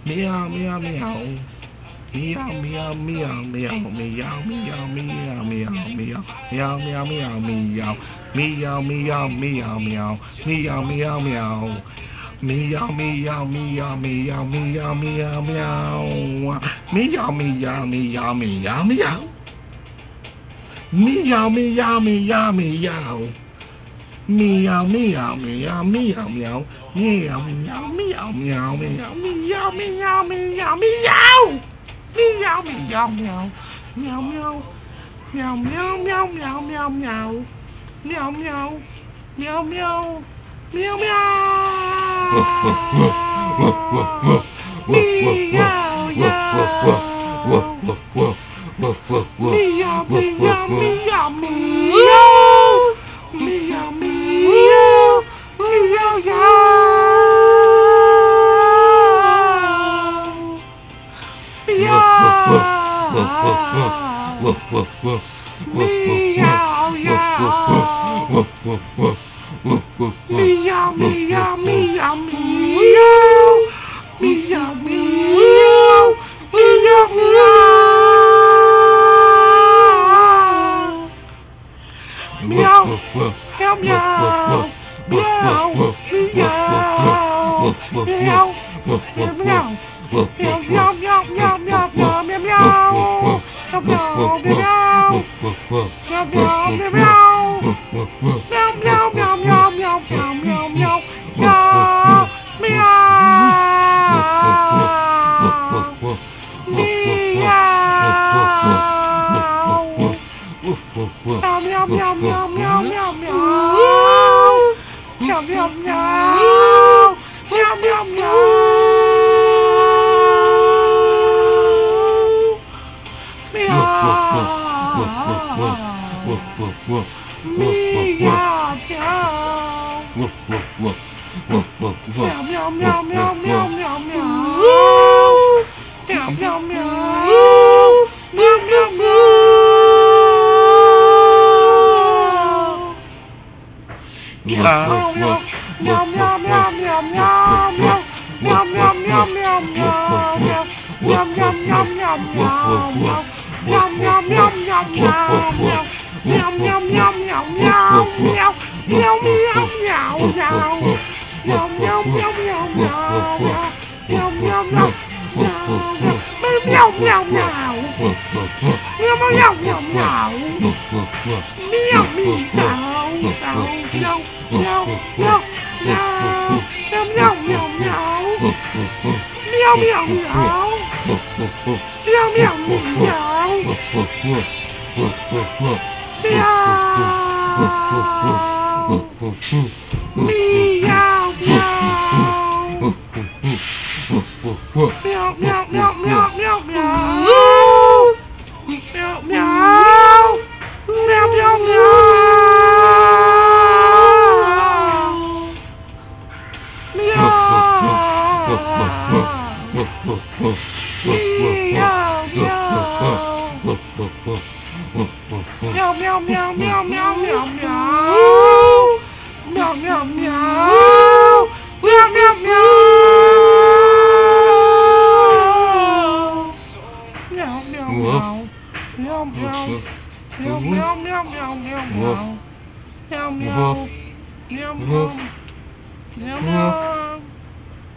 Meow, meow, meow. Meow, meow, meow, meow, meow, meow, meow, meow, meow, meow, meow, meow, meow, meow, meow, meow, meow, meow, meow, meow. Meow, meow, meow, meow, meow, meow, meow. Meow, meow, meow, meow, meow. Meow, meow, meow, meow. Meow, meow, meow, meow, meow. Meow, meow, meow, meow, meow, meow, meow, meow, meow. Meow, meow, meow. Meow, meow. Meow, meow, meow, meow, meow, meow. Meow, meow. Meow, meow. Meow, meow. Meow, meow, meow, meow. Meow, meow. Meow, meow, meow, meow, meow. Meow, meow, meow, meow. Meow, meow, meow, meow, meow, meow, meow. Meow, meow, meow, meow, meow, meow, meow, meow. Meow, meow, meow, meow. Meow, meow, meow, meow. Meow, meow, meow, meow, meow, meow, meow, meow. Meow, meow. Meow, meow, meow, meow, meow, meow. Meow, meow, meow. Meow, meow, meow.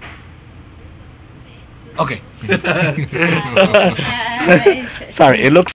Okay. Sorry, it looks